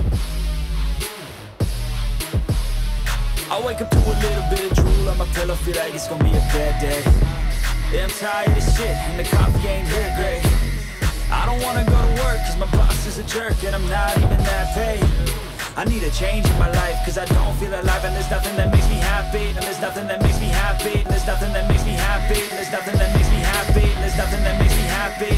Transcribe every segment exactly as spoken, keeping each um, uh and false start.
I wake up to a little bit of drool on my pillow, feel like it's gonna be a bad day. Yeah, I'm tired of shit, and the coffee ain't hit great. I don't wanna go to work, cause my boss is a jerk, and I'm not even that paid. I need a change in my life, cause I don't feel alive, and there's nothing that makes me happy, and there's nothing that makes me happy, and there's nothing that makes me happy, and there's nothing that makes me happy, and there's nothing that makes me happy.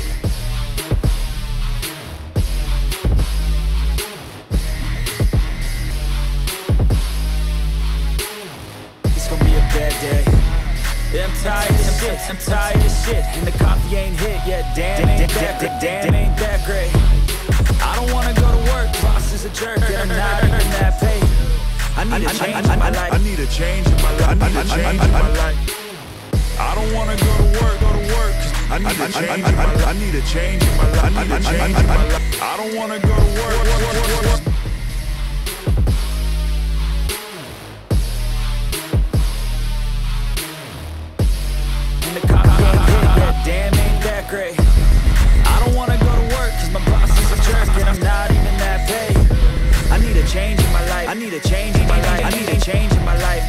Yeah, I'm tired of shit, I'm tired of shit, and the coffee ain't hit yet. Damn, ain't that, damn, ain't that great. I don't wanna go to work, boss is a jerk, and I'm not even that paid. I need a change in my life. I need a change in my life. I need a change in my life. I don't wanna go to work, go to work. I need a change in my life. I need a change in my life. I need a change in my life. I don't wanna go to work. And the coffee ain't hit yet, damn, ain't that great. I don't wanna go to work, cause my boss is a jerk, and I'm not even that paid. I need a change in my life. I need a change in my life. I need a change in my life.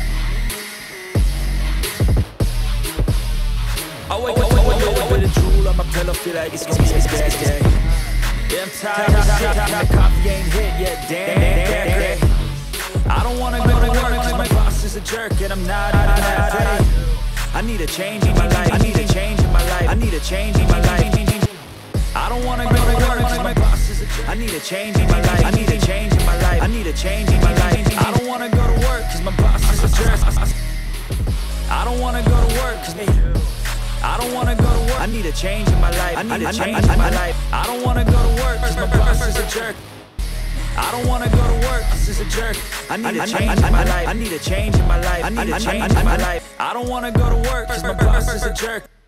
I wake up with a little bit of drool on my pillow, feel like it's gonna be a bad day. Yeah, I'm tired of shit, and the coffee ain't hit yet, damn, ain't that great. I don't wanna go to work, cause my boss is a jerk, and I'm not even that paid. I need a change in my life. I need a change in my life. I need a change in my life. I don't wanna go to work, cause my boss is a jerk. I need a change in my life. I need a change in my life. I need a change in my life. I don't wanna go to work, cause my boss is a jerk. I don't wanna go to work, cause me. I don't wanna go to work. I need a change in my life. I need a change in my life. I don't wanna go to work, cause my boss is a jerk. I don't wanna go to work, this is a jerk. I need a change in my life. I need a change in my life. I need a change in my life. I don't wanna go to work, cause my boss is a jerk.